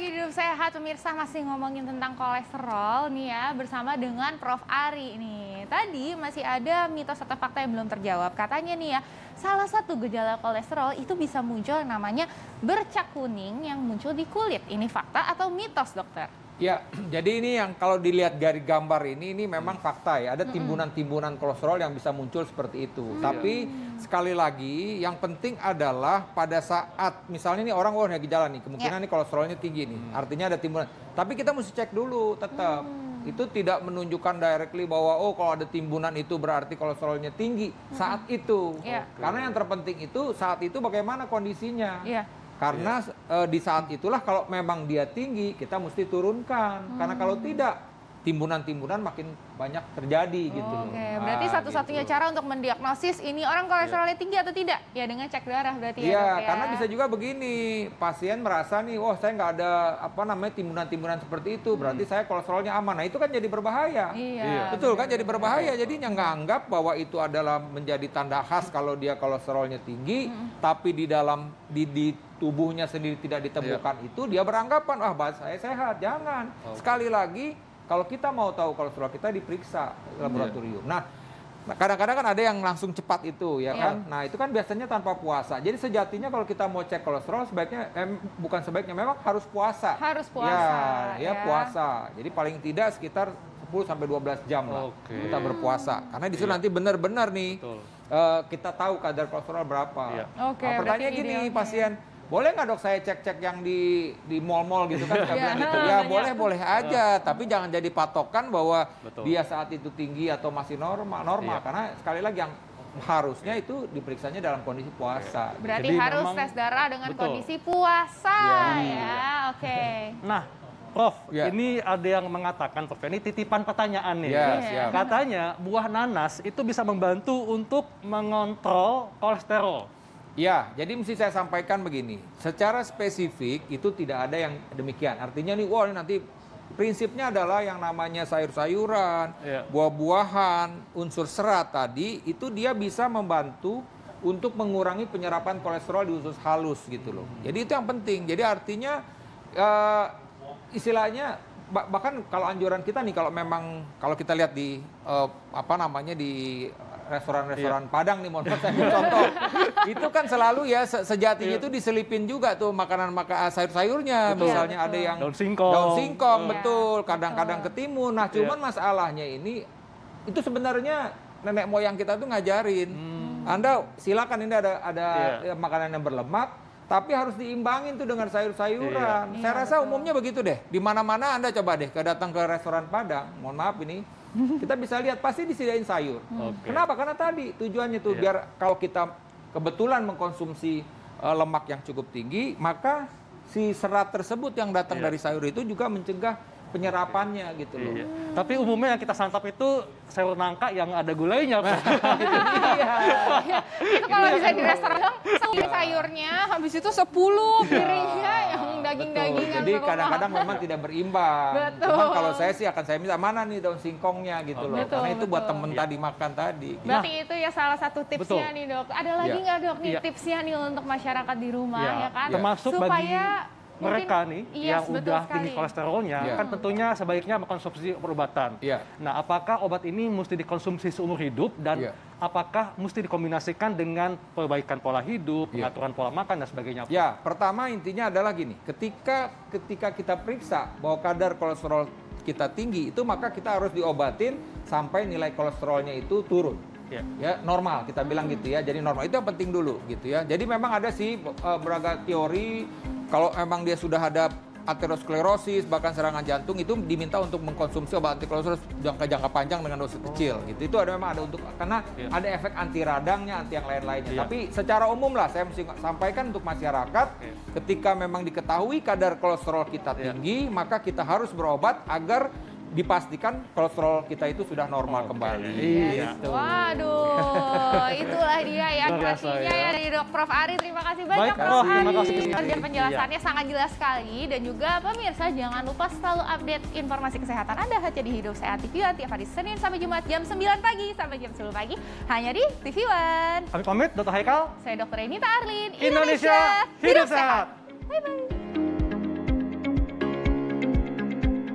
Hidup Sehat, pemirsa, masih ngomongin tentang kolesterol nih ya, bersama dengan Prof. Ari nih. Tadi masih ada mitos atau fakta yang belum terjawab. Katanya nih ya, salah satu gejala kolesterol itu bisa muncul yang namanya bercak kuning yang muncul di kulit. Ini fakta atau mitos, dokter? Ya, jadi ini yang kalau dilihat dari gambar ini memang fakta ya. Ada timbunan-timbunan kolesterol yang bisa muncul seperti itu. Tapi sekali lagi yang penting adalah pada saat misalnya nih orang ada gejala nih, kemungkinan nih kolesterolnya tinggi nih. Artinya ada timbunan. Tapi kita mesti cek dulu tetap. Itu tidak menunjukkan directly bahwa kalau ada timbunan itu berarti kolesterolnya tinggi saat itu. Karena yang terpenting itu saat itu bagaimana kondisinya. Karena di saat itulah kalau memang dia tinggi, kita mesti turunkan. Karena kalau tidak, timbunan-timbunan makin banyak terjadi gitu. Oke, berarti satu-satunya cara untuk mendiagnosis ini orang kolesterolnya tinggi atau tidak? Ya dengan cek darah berarti ya, dok, ya. Karena bisa juga begini, pasien merasa nih, saya nggak ada timbunan-timbunan seperti itu, berarti saya kolesterolnya aman. Nah itu kan jadi berbahaya. Betul kan, jadi berbahaya. Jadinya nggak anggap bahwa itu adalah menjadi tanda khas kalau dia kolesterolnya tinggi, tapi di dalam di tubuhnya sendiri tidak ditemukan itu, dia beranggapan, saya sehat. Jangan. Sekali lagi, kalau kita mau tahu kolesterol kita diperiksa laboratorium. Nah, kadang-kadang kan ada yang langsung cepat itu, ya kan? Nah, itu kan biasanya tanpa puasa. Jadi sejatinya kalau kita mau cek kolesterol, sebaiknya, bukan sebaiknya, memang harus puasa. Harus puasa. Ya, puasa. Jadi paling tidak sekitar 10-12 jam lah kita berpuasa. Karena di situ nanti benar-benar nih, kita tahu kadar kolesterol berapa. Nah, pertanyaan gini, pasien, boleh nggak dok saya cek-cek yang di mall-mall gitu kan? Gitu. Ya boleh aja, tapi jangan jadi patokan bahwa dia saat itu tinggi atau masih normal. Karena sekali lagi yang harusnya itu diperiksanya dalam kondisi puasa. Berarti jadi harus tes darah dengan kondisi puasa ya. Nah, Prof, ini ada yang mengatakan, Prof, ini titipan pertanyaan nih. Katanya buah nanas itu bisa membantu untuk mengontrol kolesterol. Ya, jadi mesti saya sampaikan begini, secara spesifik itu tidak ada yang demikian. Artinya nih, ini nanti prinsipnya adalah yang namanya sayur-sayuran, buah-buahan, unsur serat tadi, itu dia bisa membantu untuk mengurangi penyerapan kolesterol di usus halus gitu loh. Jadi itu yang penting. Jadi artinya istilahnya bahkan kalau anjuran kita nih, kalau kita lihat di di restoran-restoran Padang nih, mohon maaf saya contoh. Itu kan selalu ya sejatinya itu diselipin juga tuh makanan sayur-sayurnya. Misalnya ada yang daun singkong, betul, kadang-kadang ketimun. Nah, cuman masalahnya ini itu sebenarnya nenek moyang kita tuh ngajarin. Anda silakan ini ada makanan yang berlemak, tapi harus diimbangin tuh dengan sayur-sayuran. Saya rasa umumnya begitu deh. Di mana-mana Anda coba deh datang ke restoran Padang. Mohon maaf ini, kita bisa lihat pasti disediain sayur. Kenapa? Karena tadi tujuannya tuh biar kalau kita kebetulan mengkonsumsi lemak yang cukup tinggi, maka si serat tersebut yang datang dari sayur itu juga mencegah penyerapannya gitu loh. Tapi umumnya yang kita santap itu sayur nangka yang ada gulainya. Itu kalau bisa di restoran sayurnya, habis itu 10 piringnya yang daging-dagingan. Jadi kadang-kadang memang tidak berimbang. Cuman kalau saya minta mana nih daun singkongnya gitu loh. Karena itu buat temen tadi makan tadi. Berarti itu ya salah satu tipsnya nih, dok. Ada lagi nggak, dok, nih tipsnya nih untuk masyarakat di rumah ya kan? Termasuk bagi mereka nih yang udah tinggi kolesterolnya, kan tentunya sebaiknya mengkonsumsi perobatan. Nah, apakah obat ini mesti dikonsumsi seumur hidup dan apakah mesti dikombinasikan dengan perbaikan pola hidup, pengaturan pola makan dan sebagainya? Ya, pertama intinya adalah gini, ketika kita periksa bahwa kadar kolesterol kita tinggi, itu maka kita harus diobatin sampai nilai kolesterolnya itu turun. Ya, normal kita bilang gitu ya. Jadi normal itu yang penting dulu gitu ya. Jadi memang ada sih beragam teori. Kalau memang dia sudah ada aterosklerosis, bahkan serangan jantung, itu diminta untuk mengkonsumsi obat anti kolesterol jangka panjang dengan dosis kecil gitu. Itu memang ada untuk, karena ada efek anti radangnya, anti yang lain-lainnya. Tapi secara umum lah saya mesti sampaikan untuk masyarakat, ketika memang diketahui kadar kolesterol kita tinggi, maka kita harus berobat agar dipastikan kolesterol kita itu sudah normal kembali. Gitu. Waduh, itulah dia ya informasinya ya dari Dok Prof. Ari. Terima kasih banyak, Prof. Ari. Dan penjelasannya sangat jelas sekali. Dan juga pemirsa jangan lupa selalu update informasi kesehatan Anda hanya di Hidup Sehat TV tiap hari Senin sampai Jumat jam 9 pagi sampai jam 10 pagi hanya di TV One. Kami pamit, Dr. Haikal. Saya Dr. Renita Arlin. Indonesia Hidup Sehat. Bye-bye.